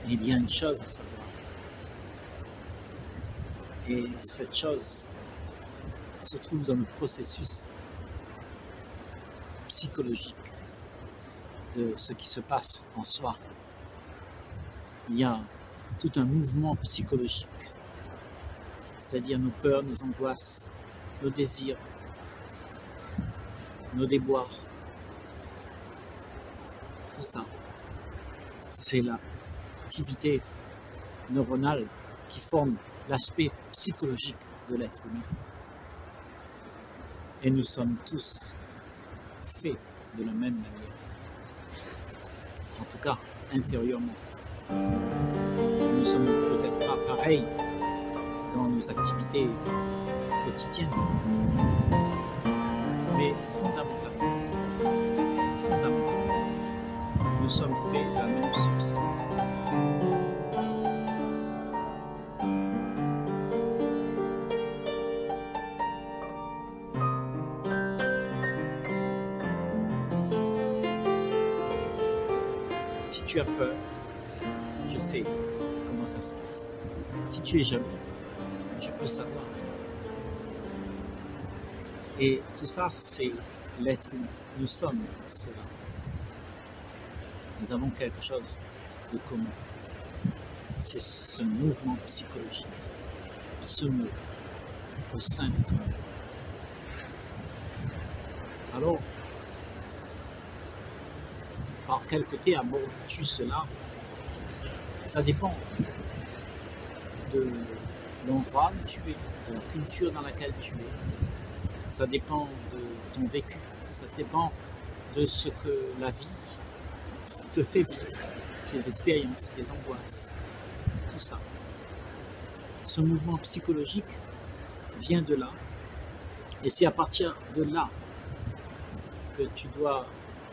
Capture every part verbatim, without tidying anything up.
il y a une chose à savoir. Et cette chose se trouve dans le processus psychologique de ce qui se passe en soi. Il y a tout un mouvement psychologique, c'est-à-dire nos peurs, nos angoisses, nos désirs, nos déboires. Tout ça, c'est l'activité neuronale qui forme l'aspect psychologique de l'être humain. Et nous sommes tous faits de la même manière. En tout cas, intérieurement. Nous ne sommes peut-être pas pareils dans nos activités quotidiennes. Mais fondamentalement, fondamentalement, nous sommes faits de la même substance. Si tu as peur, je sais comment ça se passe. Si tu es jaloux, je peux savoir. Et tout ça, c'est l'être humain. Nous sommes cela. Nous avons quelque chose de commun. C'est ce mouvement psychologique qui se meut au sein de toi. Alors, par quel côté abordes-tu cela? Ça dépend de l'endroit où tu es, de la culture dans laquelle tu es. Ça dépend de ton vécu, ça dépend de ce que la vie te fait vivre, tes expériences, tes angoisses, tout ça. Ce mouvement psychologique vient de là, et c'est à partir de là que tu dois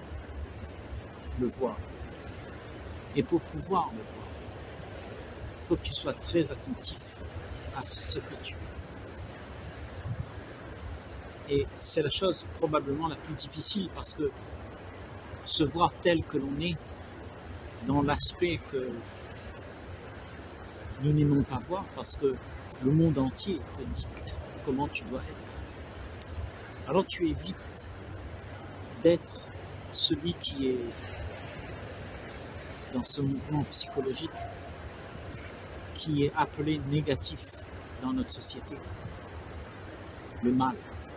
le voir. Et pour pouvoir le voir, il faut que tu sois très attentif à ce que tu es. Et c'est la chose probablement la plus difficile parce que se voir tel que l'on est, dans l'aspect que nous n'aimons pas voir parce que le monde entier te dicte comment tu dois être. Alors tu évites d'être celui qui est dans ce mouvement psychologique qui est appelé négatif dans notre société, le mal.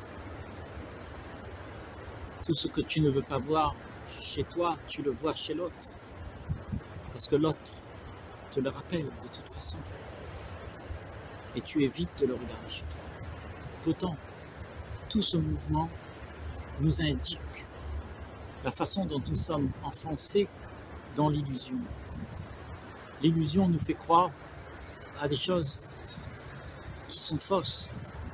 Tout ce que tu ne veux pas voir chez toi, tu le vois chez l'autre, parce que l'autre te le rappelle de toute façon, et tu évites de le regarder chez toi. Pourtant, tout ce mouvement nous indique la façon dont nous sommes enfoncés dans l'illusion. L'illusion nous fait croire à des choses qui sont fausses.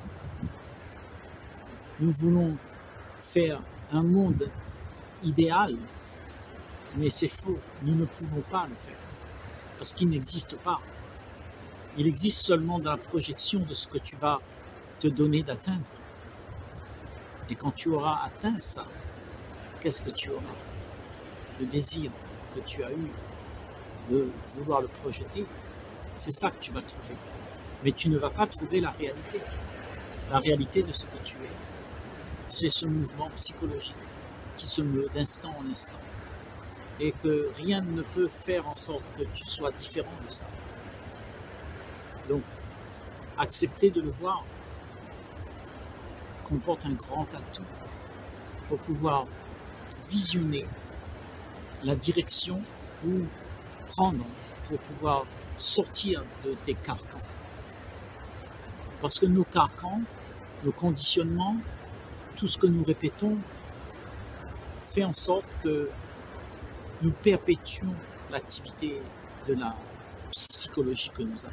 Nous voulons faire un monde idéal, mais c'est faux. Nous ne pouvons pas le faire, parce qu'il n'existe pas. Il existe seulement dans la projection de ce que tu vas te donner d'atteindre. Et quand tu auras atteint ça, qu'est-ce que tu auras? Le désir que tu as eu de vouloir le projeter, c'est ça que tu vas trouver. Mais tu ne vas pas trouver la réalité. La réalité de ce que tu es, c'est ce mouvement psychologique qui se meut d'instant en instant. Et que rien ne peut faire en sorte que tu sois différent de ça. Donc, accepter de le voir comporte un grand atout pour pouvoir visionner la direction ou prendre pour pouvoir sortir de tes carcans. Parce que nos carcans, nos conditionnements, tout ce que nous répétons fait en sorte que nous perpétuons l'activité de la psychologie que nous avons.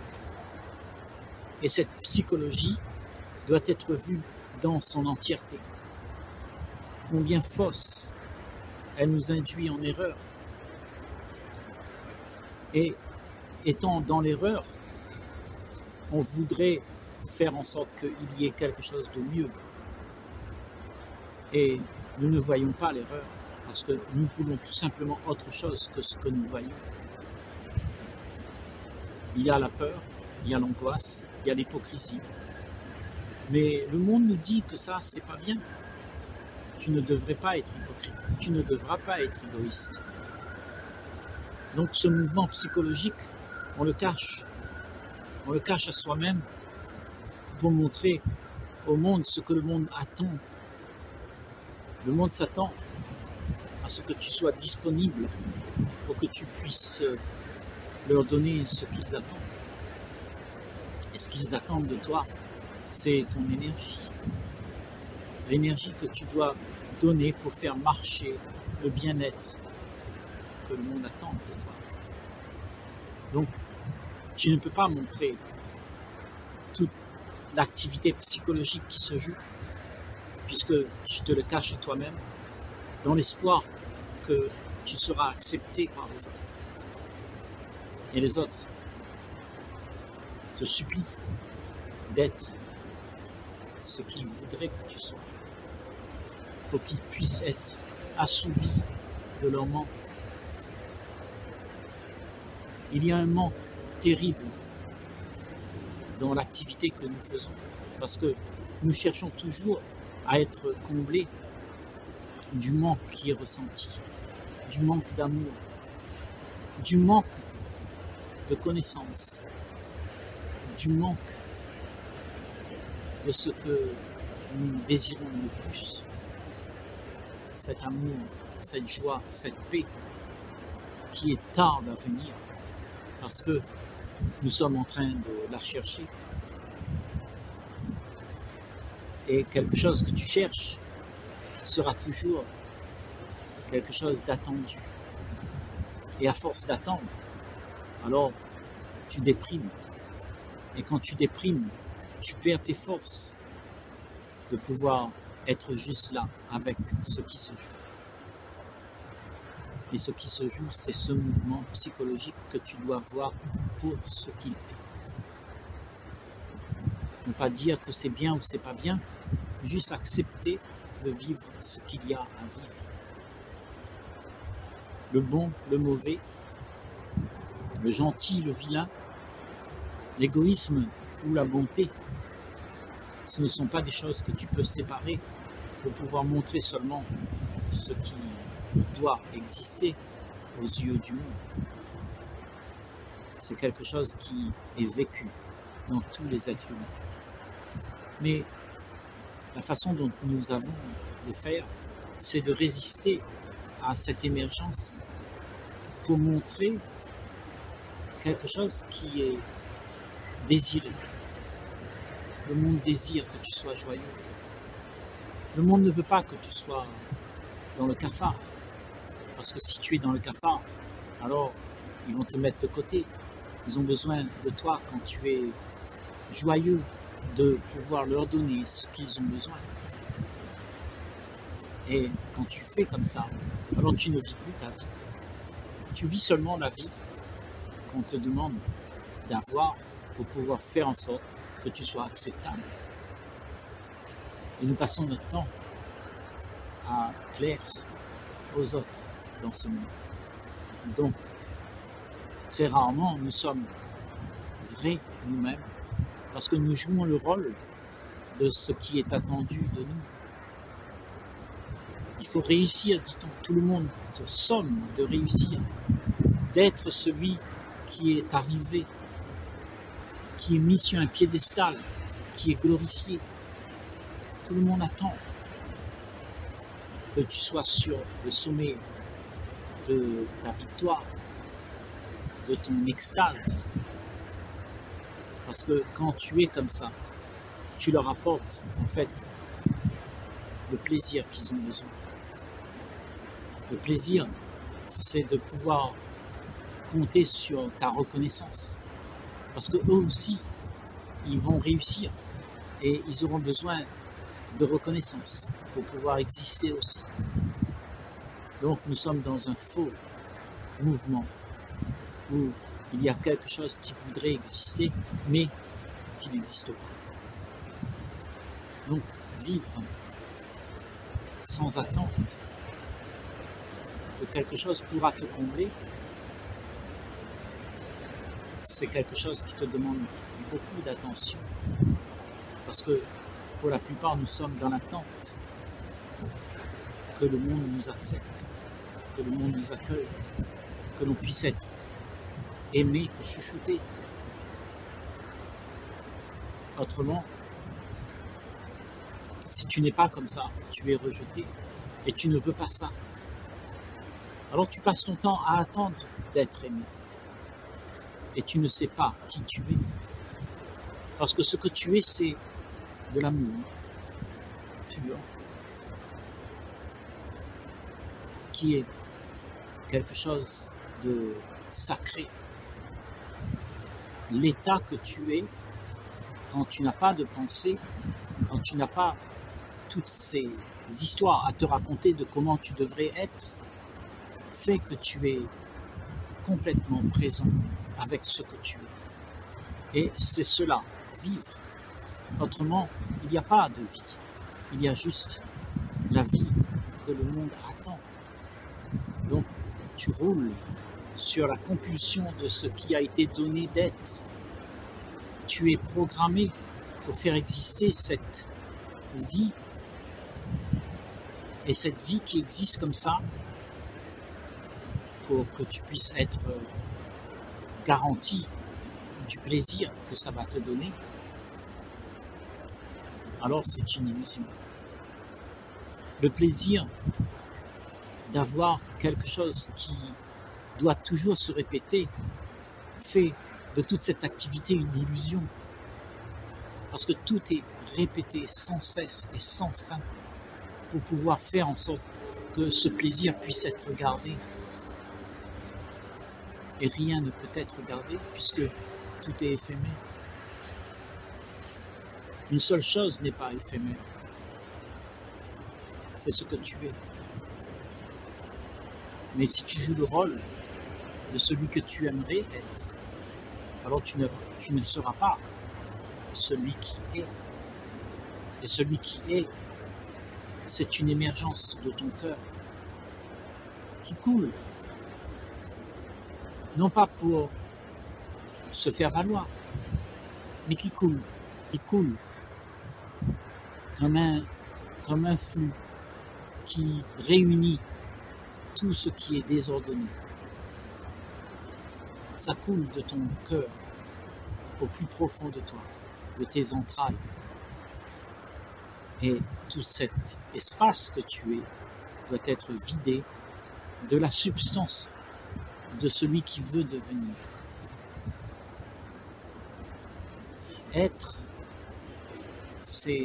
Et cette psychologie doit être vue dans son entièreté. Combien fausse elle nous induit en erreur. Et étant dans l'erreur, on voudrait faire en sorte qu'il y ait quelque chose de mieux. Et nous ne voyons pas l'erreur, parce que nous voulons tout simplement autre chose que ce que nous voyons. il y a la peur, il y a l'angoisse, il y a l'hypocrisie. Mais le monde nous dit que ça, c'est pas bien. Tu ne devrais pas être hypocrite, tu ne devras pas être égoïste. Donc ce mouvement psychologique, on le cache. On le cache à soi-même pour montrer au monde ce que le monde attend. Le monde s'attend à ce que tu sois disponible pour que tu puisses leur donner ce qu'ils attendent. Et ce qu'ils attendent de toi, c'est ton énergie. L'énergie que tu dois donner pour faire marcher le bien-être que le monde attend de toi. Donc, tu ne peux pas montrer toute l'activité psychologique qui se joue, puisque tu te le caches à toi-même, dans l'espoir que tu seras accepté par les autres. Et les autres te supplient d'être ce qu'ils voudraient que tu sois, pour qu'ils puissent être assouvis de leur manque. Il y a un manque terrible dans l'activité que nous faisons, parce que nous cherchons toujours à être comblés du manque qui est ressenti, du manque d'amour, du manque de connaissance, du manque de ce que nous désirons le plus, cet amour, cette joie, cette paix qui est tarde à venir parce que nous sommes en train de la chercher. Et quelque chose que tu cherches sera toujours quelque chose d'attendu. Et à force d'attendre, alors tu déprimes. Et quand tu déprimes, tu perds tes forces de pouvoir être juste là avec ce qui se joue. Et ce qui se joue, c'est ce mouvement psychologique que tu dois voir pour ce qu'il est. Ne pas dire que c'est bien ou c'est pas bien, juste accepter de vivre ce qu'il y a à vivre. Le bon, le mauvais, le gentil, le vilain, l'égoïsme ou la bonté, ce ne sont pas des choses que tu peux séparer pour pouvoir montrer seulement ce qui doit exister aux yeux du monde. C'est quelque chose qui est vécu dans tous les êtres humains. Mais la façon dont nous avons de faire, c'est de résister à cette émergence pour montrer quelque chose qui est désiré. Le monde désire que tu sois joyeux. Le monde ne veut pas que tu sois dans le cafard. Parce que si tu es dans le cafard, alors ils vont te mettre de côté. Ils ont besoin de toi quand tu es joyeux, de pouvoir leur donner ce qu'ils ont besoin. Et quand tu fais comme ça, alors tu ne vis plus ta vie. Tu vis seulement la vie qu'on te demande d'avoir pour pouvoir faire en sorte que tu sois acceptable. Et nous passons notre temps à plaire aux autres dans ce monde. Donc, très rarement, nous sommes vrais nous-mêmes parce que nous jouons le rôle de ce qui est attendu de nous. Il faut réussir, dit-on, tout le monde te somme de réussir, d'être celui qui est arrivé, qui est mis sur un piédestal, qui est glorifié. Tout le monde attend que tu sois sur le sommet de ta victoire, de ton extase. Parce que quand tu es comme ça, tu leur apportes en fait le plaisir qu'ils ont besoin. Le plaisir, c'est de pouvoir compter sur ta reconnaissance. Parce que eux aussi, ils vont réussir et ils auront besoin de reconnaissance pour pouvoir exister aussi. Donc nous sommes dans un faux mouvement où il y a quelque chose qui voudrait exister, mais qui n'existe pas. Donc vivre sans attente que quelque chose pourra te combler, c'est quelque chose qui te demande beaucoup d'attention. Parce que pour la plupart, nous sommes dans l'attente que le monde nous accepte, que le monde nous accueille, que l'on puisse être aimé, chuchoté. Autrement, si tu n'es pas comme ça, tu es rejeté et tu ne veux pas ça. Alors tu passes ton temps à attendre d'être aimé et tu ne sais pas qui tu es. Parce que ce que tu es, c'est de l'amour pur, qui est quelque chose de sacré. L'état que tu es, quand tu n'as pas de pensée, quand tu n'as pas toutes ces histoires à te raconter de comment tu devrais être, fait que tu es complètement présent avec ce que tu es. Et c'est cela, vivre. Autrement, il n'y a pas de vie. Il y a juste la vie que le monde attend. Donc, tu roules sur la compulsion de ce qui a été donné d'être. Tu es programmé pour faire exister cette vie. Et cette vie qui existe comme ça, pour que tu puisses être garanti du plaisir que ça va te donner, alors c'est une illusion. Le plaisir d'avoir quelque chose qui doit toujours se répéter fait de toute cette activité une illusion. Parce que tout est répété sans cesse et sans fin pour pouvoir faire en sorte que ce plaisir puisse être gardé. Et rien ne peut être gardé puisque tout est éphémère. Une seule chose n'est pas éphémère. C'est ce que tu es. Mais si tu joues le rôle de celui que tu aimerais être, alors tu ne, tu ne seras pas celui qui est. Et celui qui est, c'est une émergence de ton cœur qui coule. Non pas pour se faire valoir, mais qui coule, qui coule comme un, comme un flux qui réunit tout ce qui est désordonné. Ça coule de ton cœur au plus profond de toi, de tes entrailles. Et tout cet espace que tu es doit être vidé de la substance de celui qui veut devenir. Être, c'est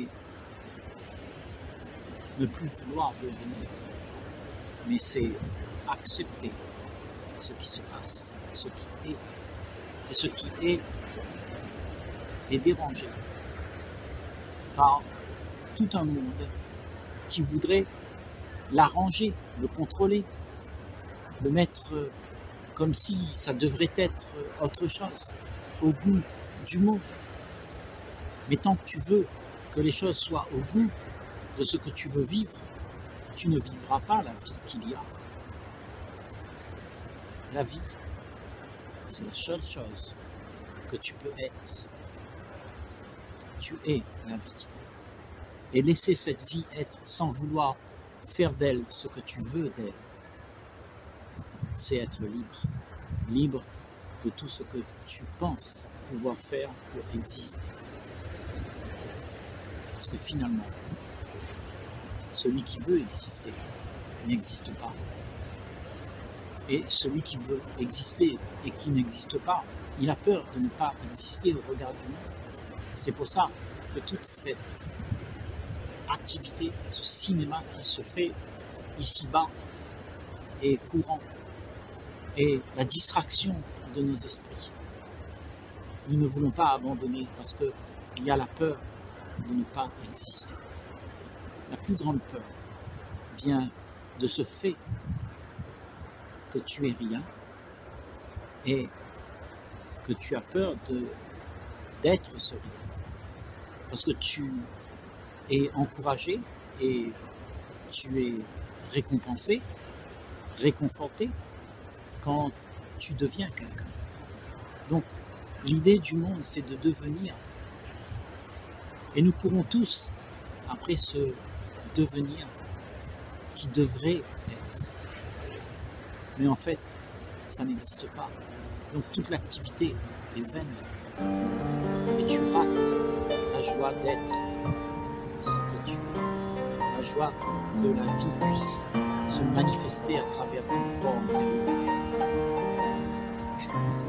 ne plus vouloir devenir, mais c'est accepter ce qui se passe, ce qui est. Et ce qui est est dérangé par tout un monde qui voudrait l'arranger, le contrôler, le mettre comme si ça devrait être autre chose, au goût du monde. Mais tant que tu veux que les choses soient au goût de ce que tu veux vivre, tu ne vivras pas la vie qu'il y a. La vie, c'est la seule chose que tu peux être. Tu es la vie. Et laisser cette vie être sans vouloir faire d'elle ce que tu veux d'elle, c'est être libre. Libre de tout ce que tu penses pouvoir faire pour exister. Parce que finalement, celui qui veut exister n'existe pas. Et celui qui veut exister et qui n'existe pas, il a peur de ne pas exister au regard du monde. C'est pour ça que toute cette activité, ce cinéma qui se fait ici-bas est courant. Et la distraction de nos esprits. Nous ne voulons pas abandonner parce qu'il y a la peur de ne pas exister. La plus grande peur vient de ce fait que tu es rien et que tu as peur de d'être ce rien. Parce que tu es encouragé et tu es récompensé, réconforté quand tu deviens quelqu'un. Donc, L'idée du monde, c'est de devenir. Et nous pourrons tous, après ce devenir qui devrait être. Mais en fait, ça n'existe pas. Donc toute l'activité est vaine. Et tu rates la joie d'être ce que tu es. La joie que la vie puisse se manifester à travers ton forme intérieure.